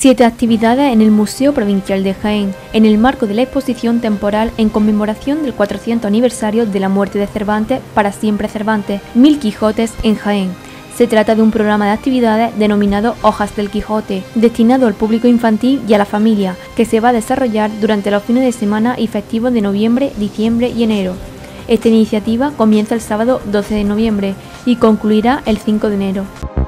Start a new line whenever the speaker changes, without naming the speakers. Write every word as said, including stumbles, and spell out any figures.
Siete actividades en el Museo Provincial de Jaén, en el marco de la exposición temporal en conmemoración del cuatrocientos aniversario de la muerte de Cervantes, para siempre Cervantes, Mil Quijotes en Jaén. Se trata de un programa de actividades denominado Hojas del Quijote, destinado al público infantil y a la familia, que se va a desarrollar durante los fines de semana y festivos de noviembre, diciembre y enero. Esta iniciativa comienza el sábado doce de noviembre y concluirá el cinco de enero.